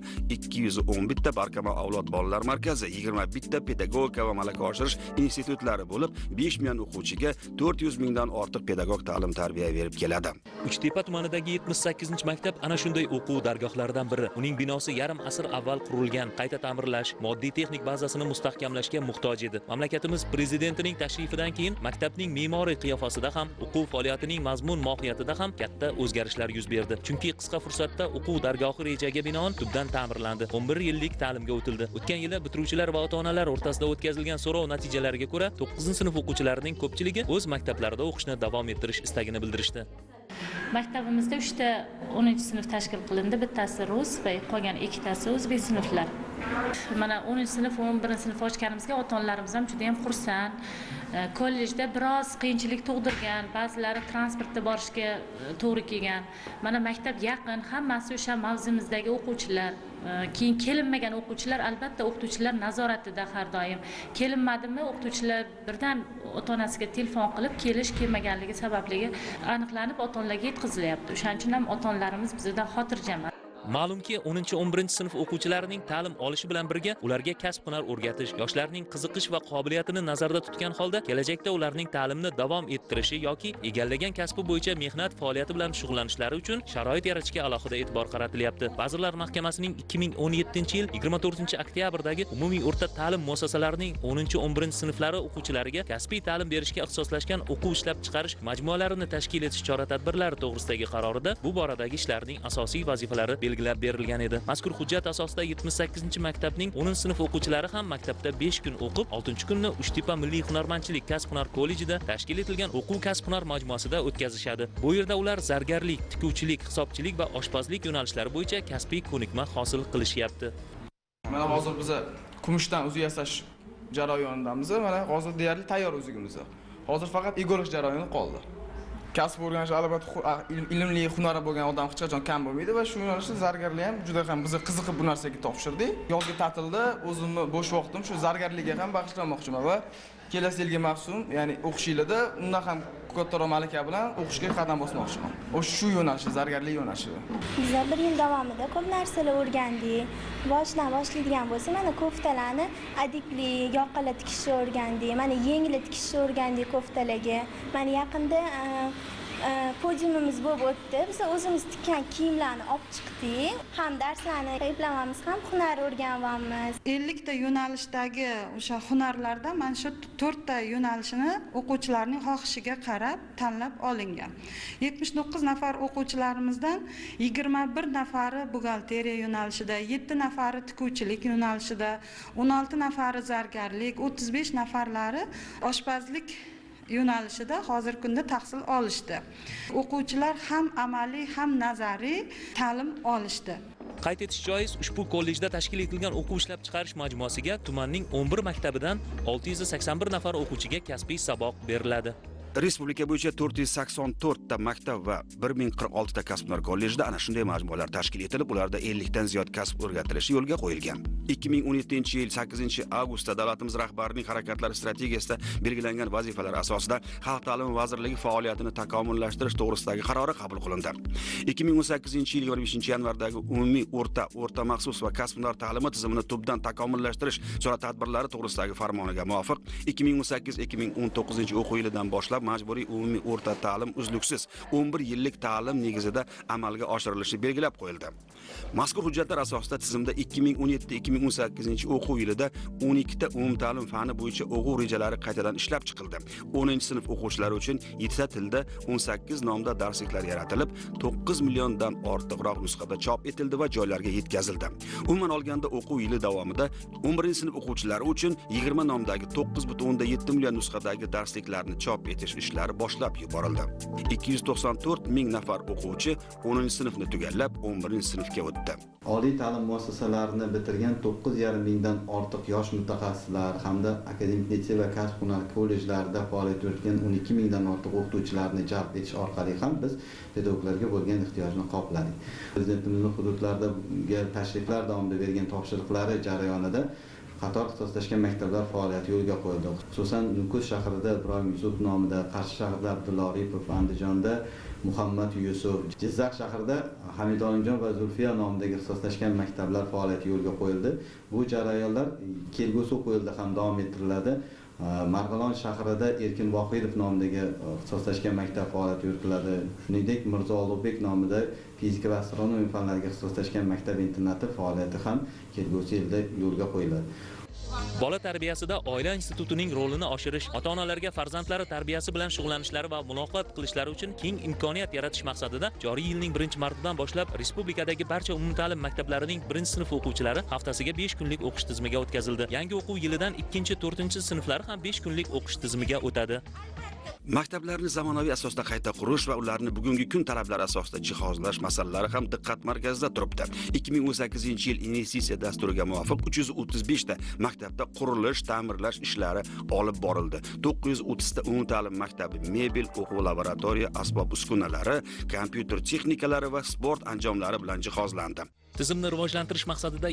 211 ta Barkamol avlod bolalar markazi, 21 ta pedagogika va malaka oshirish institutlari bo'lib, 5 million o'quvchiga 400 mingdan ortiq pedagog ta'lim tarbiya berib keladi.
Uchtepa tumanidagi 78-maktab ana shunday o'quv dargohlaridan biri. Uning binosi yarim asr avval qurilgan, qayta ta'mirlash, moddiy texnik bazasini mustahkamlashga muhtoj edi. Mamlakatimiz prezidentining tashrifidan keyin maktabning me'moriy qiyofasida ham, o'quv faoliyatining mazmun mohiyatida ham katta o'zgarishlar yuz berdi. Chunki qisqa fursatda o'quv dargohi rejaga binoan tubdan ta'mirlandi. 11 yillik ta'limga o'tildi. O'tgan yili bitiruvchilar va ota-onalar o'rtasida o'tkazilgan so'rov natijalariga ko'ra, 9-sinf o'quvchilarining ko'pchiligi o'z maktablarida o'qishni davom ettirish istagini bildirishdi.
Maktabimizda 3 ta 10-sinf tashkil qilindi. Bittasi rus va qolgan 2 tasi o'zbek sinflar. Mana 10-sinf, 11-sinf ochganimizga ota-onalarimiz ham juda ham xursand. Kollejda biroz qiyinchilik tug'dirgan, ba'zilari transportda borishga to'g'ri kelgan. Mana maktab yaqin, hammasi o'sha mavzimizdagi o'quvchilar. Keyin kelinmagan o'quvchilar albatta o'qituvchilar nazoratida har doim. Kelinmadimi, o'qituvchilar birdan ota-onasiga telefon qilib kelish kelmaganligi sababligi aniqlanib ota-onalarga yetkazilyapti. O'shaning uchun ham ota-onalarimiz bizdan xotirjam.
Ma'lumki, 10-11-sinf o'quvchilarining ta'lim olishi bilan birga ularga kasb-hunar o'rgatish, yoshlarning qiziqish va qobiliyatini nazarda tutgan holda kelajakda ularning ta'limni davom ettirishi yoki egallagan kasbi bo'yicha mehnat faoliyati bilan shug'ullanishlari uchun sharoit yaratishga alohida e'tibor qaratilyapti. Vazirlar Mahkamasining 2017-yil 24-oktyabrdagi umumiy o'rta ta'lim muassasalarining 10-11-sinflari o'quvchilariga kasbiy ta'lim berishga ixtisoslashgan o'quv ishlab chiqarish majmualarini tashkil etish chora-tadbirlari to'g'risidagi qarorida bu boradagi ishlarning asosiy vazifalari belgilab berilgan edi. Mazkur hujjat asosida 78-maktabning 10-sinf o'quvchilari ham maktabda 5 kun o'qib, 6-kunni Uchtepa Milliy hunarmandchilik kasb-hunar kollejida tashkil etilgan o'quv kasb-hunar majmuasida o'tkazishadi. Bu yerda ular zargarlik, tikuvchilik, hisobchilik va oshpazlik yo'nalishlari bo'yicha kasbiy ko'nikma hosil qilishyapti.
Mana hozir biz kumushdan uzuk yasash jarayonidamiz. Mana hozir deyarli tayyor uzugimiz. Hozir faqat egolish jarayoni qoldi. Kasb o'rganish albatta ilmli, hunari bo'lgan odam hech qachon kam bo'lmaydi va shu yo'nalishda zargarlik ham juda ham bizga qiziqib bu narsaga topshirdik. Yozgi ta'tilda o'zimni bo'sh vaqtim shu zargarlikka ham bag'ishlamoqchiman va kelasi yilgi mavsum, ya'ni o'qish yilida undan ham kattaroq malaka bilan o'qishga qadam bosmoqchiman. Shu yo'nalish, zargarlik yo'nalishi.
Biz 1 yil davomida ko'p narsalar o'rgandik. Boshdan boshlaydigan bo'lsa, mana koftalarni adikli, yoqali tikishni o'rgandik. Mana yengli tikishni o'rgandik koftalarga. Mana yaqinda podiumimiz bo'lib o'tdi. Biz o'zimiz tikkan kiyimlarni olib chiqdik. Ham darslarni eplamamiz, ham hunar o'rganamiz.
50 ta yo'nalishdagi o'sha hunarlarda mana shu 4 ta yo'nalishini o'quvchilarning xohishiga qarab tanlab olingan. 79 nafar o'quvchilarimizdan 21 nafari buxgalteriya yo'nalishida, 7 nafari tikuvchilik yo'nalishida, 16 nafari zargarlik, 35 nafarlari oshpazlik yo'nalishida hozirgi kunda tahsil olishdi. O'quvchilar ham amaliy ham nazariy ta'lim olishdi.
Qayd etish joiz, ushbu kollejda tashkil etilgan o'quv ishlab chiqarish majmuasiga tumanning 11 maktabidan 681 nafar o'quvchiga kasbiy saboq beriladi.
Respublika bo'yicha 484 ta maktab va 1046 ta kasb-hunar kollejida ana shunday majmualar tashkil etilib, ularda 50 dan ziyod kasb o'rgatilishi yo'lga qo'yilgan. 2017-yil 8-avgustda davlatimiz rahbarining harakatlari strategiyasida belgilangan vazifalar asosida Xalq ta'limi vazirligi faoliyatini takomillashtirish to'g'risidagi qarori qabul qilindi. 2018-yil 25-yanvardagi umumiy o'rta maxsus va kasb-hunar ta'limi tizimini tubdan takomillashtirish chora-tadbirlari to'g'risidagi farmoniga muvofiq 2018-2019 o'quv yilidan boshlab majburiy umumiy o'rta ta'lim uzluksiz 11 yillik ta'lim negizida amalga oshirilishi belgilab qo'yildi. Mazkur hujjatlar asosida tizimda 2017-2018 o'quv yilida 12 ta umumta'lim fani bo'yicha o'quv rejalari qaytadan ishlab chiqildi. 10-sinf o'quvchilari uchun 7 ta tilda 18 nomda darsliklar yaratilib, 9 milliondan ortiqroq nusxada chop etildi va joylarga yetkazildi. Umuman olganda o'quv yili davomida 11-sinf o'quvchilari uchun 20 nomdagi 9,7 million nusxadagi darsliklarni chop etish ishlari boshlab yuborildi. 294 ming nafar o'quvchi 10-sinfni tugallab 11-sinfga o'tdi.
Oliy ta'lim muassasalarini bitirgan 9,5 mingdan ortiq yosh mutaxassislar hamda akademik litsey va kasb-hunar kollejlarida faoliyat yuritgan 12 mingdan ortiq o'qituvchilarni jalb etish orqali ham biz pedagoglarga bo'lgan ehtiyojni qopladik. Prezidentimizning hududlardagi tashriflar davomida bergan topshiriqlari jarayonida qator ixtisoslashgan maktablar faoliyati yo'lga qo'yildi. Xususan, Nukus shahrida Ibrohim Yusuf nomida, Qarshi shahrida Abdulla Oripov, Andijonda Muhammad Yusuf, Jizzax shahrida Hamid Olimjon va Zulfiya nomidagi ixtisoslashgan maktablar faoliyati yo'lga qo'yildi. Bu jarayonlar kelgusi o'quv yilida ham davom ettiriladi. Marg'ilon shahrida Erkin Vohidov nomidagi ixtisoslashgan maktab faoliyat yuritiladi. Shuningdek, Mirzo Ulug'bek nomida fizika va astronomiya fanlariga ixtisoslashgan maktab internati faoliyati ham kelgusi yilda yo'lga qo'yiladi.
Bola tarbiyasida oila institutining rolini oshirish, ota-onalarga farzandlari tarbiyasi bilan shug'ullanishlari va muloqot qilishlari uchun keng imkoniyat yaratish maqsadida joriy yilning 1-martidan boshlab respublikadagi barcha umumta'lim maktablarining 1-sinf o'quvchilari haftasiga 5 kunlik o'qish tizimiga o'tkazildi. Yangi o'quv yilidan 2-4-sinflari ham 5 kunlik o'qish tizimiga o'tadi.
Maktablarni zamonaviy asosda qayta qurish va ularni bugungi kun talablari asosida jihozlash masalalari ham diqqat markazida turibdi. 2018-yil investitsiya dasturiga muvofiq 335 ta maktabda qurilish, ta'mirlash ishlari olib borildi. 930 ta umumta'lim maktabi mebel, o'quv laboratoriya, asbob-uskunalari, kompyuter texnikalari va sport anjomlari bilan jihozlandi.
Tizimni rivojlantirish maqsadida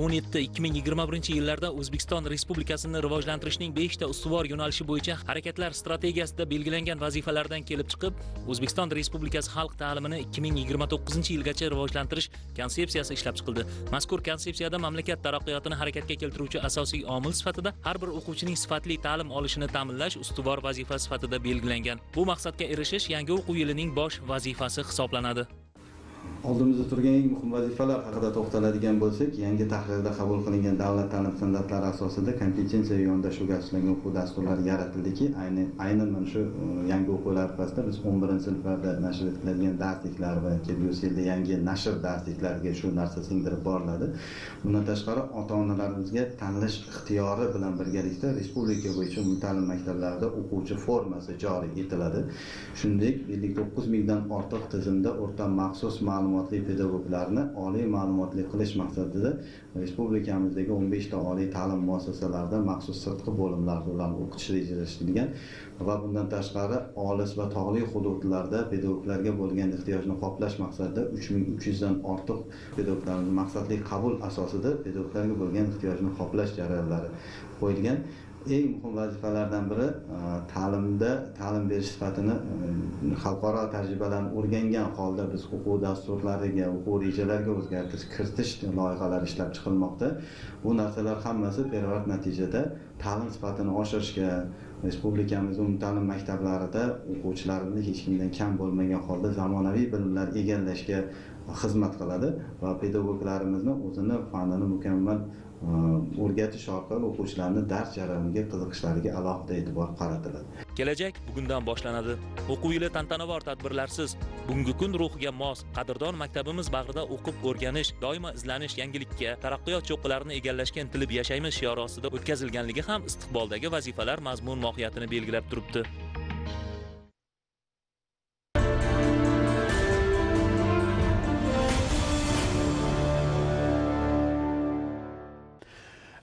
2017-2021 yillarda O'zbekiston Respublikasini rivojlantirishning 5 ta ustuvor yo'nalishi bo'yicha harakatlar strategiyasida belgilangan vazifalardan kelib chiqib, O'zbekiston Respublikasi xalq ta'limini 2029-yilgacha rivojlantirish konsepsiyasi ishlab chiqildi. Mazkur konsepsiyada mamlakat taraqqiyotini harakatga keltiruvchi asosiy omil sifatida har bir o'quvchining sifatli ta'lim olishini ta'minlash ustuvor vazifa sifatida belgilangan. Bu maqsadga erishish yangi o'quv yilining bosh vazifasi hisoblanadi.
Oldimizda turgan eng muhim vazifalar haqida to'xtaladigan bo'lsak, yangi tahrirda qabul qilingan davlat ta'lim standartlari asosida kompetensiya yondashuvga asoslangan o'quv dasturlari yaratildiki, aynan mana shu yangi o'quv arafasida biz 11-sinflarda nashr etiladigan darsliklar va kelgusi yilda yangi nashr darsliklariga shu narsa singdirib boriladi. Bundan tashqari, ota-onalarimizga tanlash ixtiyori bilan birgalikda respublika bo'yicha umumta'lim maktablarida o'quvchi formasi joriy etiladi. Shuningdek, 59 mingdan ortiq tizimda o'rta maxsus ma'lumotli pedagoglarni oliy ma'lumotli qilish maqsadida respublikamizdagi 15 ta oliy ta'lim muassasalarida maxsus sirtqi bo'limlarda ularni o'qitish rejalashtirilgan va bundan tashqari olis va tog'li hududlarda pedagoglarga bo'lgan ehtiyojni qoplash maqsadida 3300 dan ortiq pedagoglarni maqsadli qabul asosida pedagoglarga bo'lgan ehtiyojni qoplash jarayonlari qo'yilgan. Eng muhim vazifalardan biri ta'limda ta'lim berish sifatini xalqaro tajribalarni o'rgangan holda biz o'quv dasturlariga, o'quv rejalariga o'zgartirish kiritish loyihalari ishlab chiqilmoqda. Bu narsalar hammasi pervert natijada ta'lim sifatini oshirishga, respublikamizning umumta'lim maktablarida o'quvchilarimiz hech kimdan kam bo'lmagan holda zamonaviy bilimlar egallashga xizmat qiladi va pedagoglarimizni o'zini fanini mukammal o'rgatish orqali o'quvchilarni dars jarayoniga qiziqishlariga alohida e'tibor qaratiladi.
Kelajak bugundan boshlanadi. O'quv yili tantanavor tadbirlarsiz, bugungi kun ruhiga mos, qadrdon maktabimiz bag'rida o'qib o'rganish, doimo izlanish, yangilikka, taraqqiyot cho'qqalarini egallashga intilib yashaymiz shiori ostida o'tkazilganligi ham istiqboldagi vazifalar mazmun mohiyatini belgilab turibdi.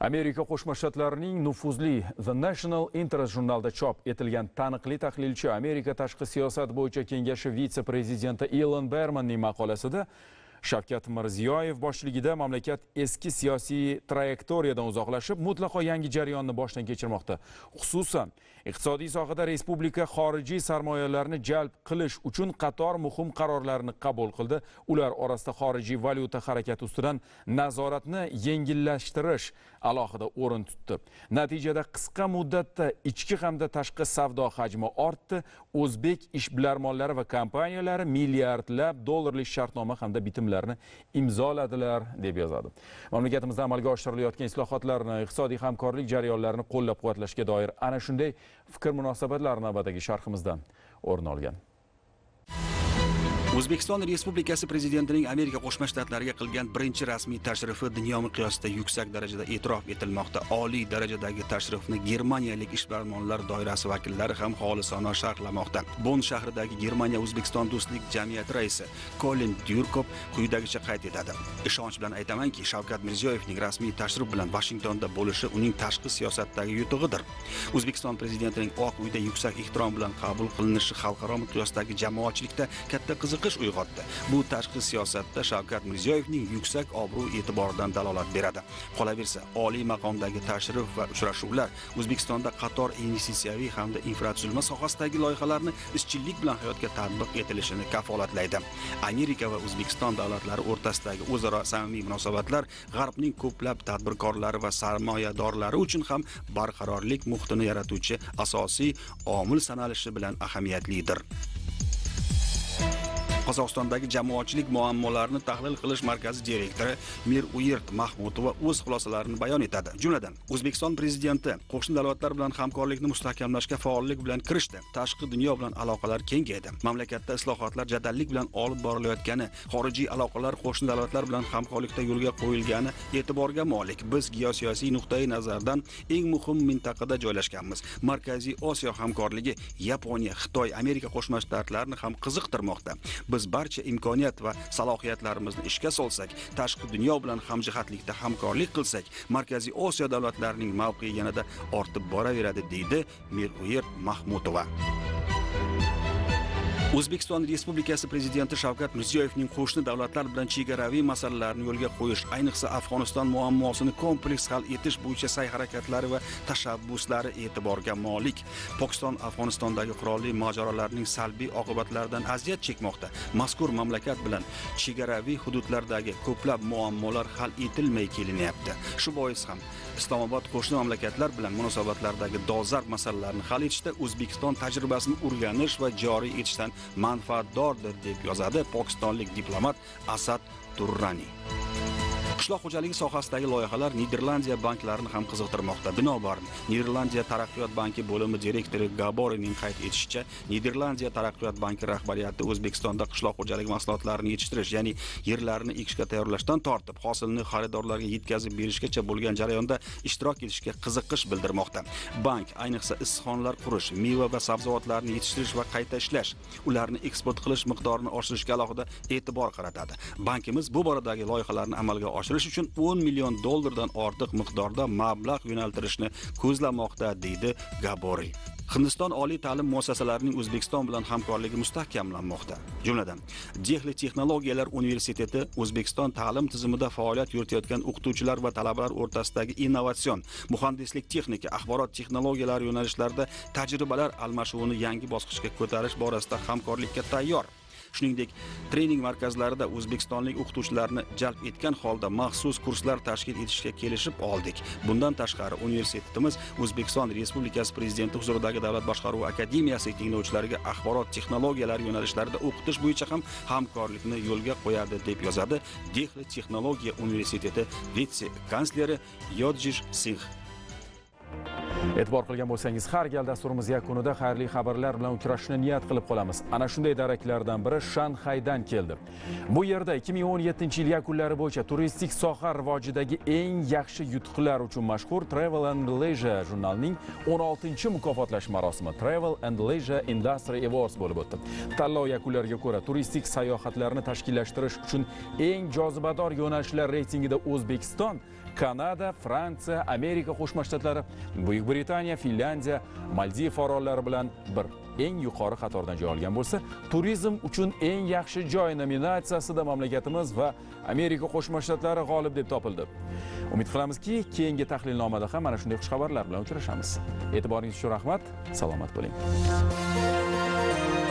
Amerika Qo'shma Shtatlarining nufuzli The National Interest jurnalida chop etilgan taniqli tahlilchi Amerika tashqi siyosat bo'yicha kengashi vitse-prezidenti Ilon Bermanning maqolasida Shavkat Mirziyoyev boshchiligida mamlakat eski siyosiy trayektoriyadan uzoqlashib, mutlaqo yangi jarayonni boshdan kechirmoqda. Xususan, iqtisodiy sohada respublika xorijiy sarmoyalarni jalb qilish uchun qator muhim qarorlarni qabul qildi. Ular orasida xorijiy valyuta harakati ustidan nazoratni yengillashtirish alohida o'rin tutdi. Natijada qisqa muddatda ichki hamda tashqi savdo hajmi ortdi. O'zbek ishbilarmonlari va kompaniyalari milliardlab dollarlik shartnoma hamda bitimlarni imzoladilar deb yozadi. Mamlakatimizda amalga oshirilayotgan islohotlarni, iqtisodiy hamkorlik jarayonlarini qo'llab-quvvatlashga doir ana shunday fikr munosabatlar navbatdagi sharhimizdan o'rin olgan.
O'zbekiston Respublikasi Prezidentining Amerika Qo'shma Shtatlariga qilgan birinchi rasmiy tashrifi dunyo miqyosida yuksak darajada e'tirof etilmoqda. Oliy darajadagi tashrifni germaniyalik ishbilarmonlar doirasi vakillari ham xolisona sharhlamoqda. Bonn shahridagi Germaniya O'zbekiston do'stlik jamiyati raisi Colin Durkop quyidagicha qayd etadi. Ishonch bilan aytamanki, Shavkat Mirziyoyevning rasmiy tashrif bilan Washingtonda bo'lishi uning tashqi siyosatdagi yutug'idir. O'zbekiston prezidentining Oq uyda yuksak ehtirom bilan qabul qilinishi xalqaro miqyosdagi jamoatchilikda katta qiziqish uyg'otdi. Bu tashqi siyosatda Shavkat Mirziyoyevning yuksak obro' e'tiboridan dalolat beradi. Qolaversa, oliy maqomdagi tashrif va uchrashuvlar O'zbekistonda qator investitsiyaviy hamda infratuzilma sohasidagi loyihalarni izchillik bilan hayotga tatbiq etilishini kafolatlaydi. Amerika va O'zbekiston davlatlari o'rtasidagi o'zaro samimiy munosabatlar G'arbning ko'plab tadbirkorlari va sarmoyadorlari uchun ham barqarorlik muhitini yaratuvchi asosiy omil sanalishi bilan ahamiyatlidir. Qozog'istondagi jamoatchilik muammolarini tahlil qilish markazi direktori Miruyert Mahmutova o'z xulosalarini bayon etadi. Jumladan, O'zbekiston prezidenti qo'shni davlatlar bilan hamkorlikni mustahkamlashga faollik bilan kirishdi. Tashqi dunyo bilan aloqalar kengaydi. Mamlakatda islohotlar jadallik bilan olib borilayotgani, xorijiy aloqalar qo'shni davlatlar bilan hamkorlikda yo'lga qo'yilgani e'tiborga molik. Biz geosiyosiy nuqtai nazardan eng muhim mintaqada joylashganmiz. Markaziy Osiyo hamkorligi Yaponiya, Xitoy, Amerika Qo'shma Shtatlarini ham qiziqtirmoqda. Biz barcha imkoniyat va salohiyatlarimizni ishga solsak, tashqi dunyo bilan hamjihatlikda hamkorlik qilsak, Markaziy Osiyo davlatlarining mavqei yanada ortib boraveradi, deydi Miruyert Mahmutova. O'zbekiston Respublikasi Prezidenti Shavkat Mirziyoyevning qo'shni davlatlar bilan chegaraviy masalalarni yo'lga qo'yish, ayniqsa Afg'oniston muammosini kompleks hal etish bo'yicha sa'y-harakatlari va tashabbuslari e'tiborga molik. Pokiston Afg'onistondagi qurolli mojarolarning salbiy oqibatlaridan aziyat chekmoqda. Mazkur mamlakat bilan chegaraviy hududlardagi ko'plab muammolar hal etilmay kelinyapti. Shu bois ham Islomobod qo'shni mamlakatlar bilan munosabatlardagi dolzarb masalalarni hal etishda O'zbekiston tajribasini o'rganish va joriy etishdan manfaatdordir, deb yozadi pokistonlik diplomat Asad Turrani. Qishloq xo'jaligi sohasidagi loyihalar Niderlandiya banklarini ham qiziqtirmoqda. Binobarin, Niderlandiya taraqqiyot banki bo'limi direktori Gaborining qayd etishicha, Niderlandiya taraqqiyot banki rahbariyati O'zbekistonda qishloq xo'jaligi mahsulotlarini yetishtirish, ya'ni yerlarni ekishga tayyorlashdan tortib, hosilni xaridorlarga yetkazib berishgacha bo'lgan jarayonda ishtirok etishga qiziqish bildirmoqda. Bank ayniqsa issiqxonalar qurish, meva va sabzavotlarni yetishtirish va qayta ishlash, ularni eksport qilish miqdorini oshirishga alohida e'tibor qaratadi. Bankimiz bu boradagi loyihalarni amalga oshirish uchun $10 million dan ortiq miqdorda mablag' yo'naltirishni ko'zlamoqda, deydi Gabori. Hindiston oliy ta'lim muassasalarining O'zbekiston bilan hamkorligi mustahkamlanmoqda. Jumladan, Dehli Texnologiyalar universiteti O'zbekiston ta'lim tizimida faoliyat yuritayotgan o'qituvchilar va talabalar o'rtasidagi innovatsion, muhandislik texnika, axborot texnologiyalari yo'nalishlarida tajribalar almashuvini yangi bosqichga ko'tarish borasida hamkorlikka tayyor. Shuningdek, trening markazlarida o'zbekistonlik o'qituvchilarni jalb etgan holda maxsus kurslar tashkil etishga kelishib oldik. Bundan tashqari, universitetimiz O'zbekiston Respublikasi Prezidenti huzuridagi Davlat boshqaruvi akademiyasi tinglovchilariga axborot texnologiyalari yo'nalishlarida o'qitish bo'yicha ham hamkorlikni yo'lga qo'yadi, deb yozadi Dehli Texnologiya universiteti vitse-kansleri Yodjish Singh.
E'tibor qilgan bo'lsangiz, har gal dasturimiz yakunida xayrli xabarlar bilan uchrashishni niyat qilib qolamiz. Ana shunday daraklardan biri Shanxaydan keldi. Bu yerda 2017-yil yakunlari bo'yicha turistik soha rivojidagi eng yaxshi yutuqlar uchun mashhur Travel and Leisure jurnalining 16-mukofotlash marosimi Travel and Leisure Industry Awards bo'lib o'tdi. Tanlov yakunlariga ko'ra, turistik sayohatlarni tashkillashtirish uchun eng jozibador yo'nalishlar reytingida O'zbekiston, Kanada, Fransiya, Amerika Qo'shma Shtatlari, Buyuk Britaniya, Finlandiya, Maldiv orollari bilan bir eng yuqori qatordan joy olgan bo'lsa, turizm uchun eng yaxshi joy nominatsiyasida mamlakatimiz va Amerika Qo'shma Shtatlari g'olib deb topildi. Umid qilamizki, keyingi tahlilnomada ham mana shunday xushxabarlar bilan uchrashamiz. E'tiboringiz uchun rahmat, salomat bo'ling.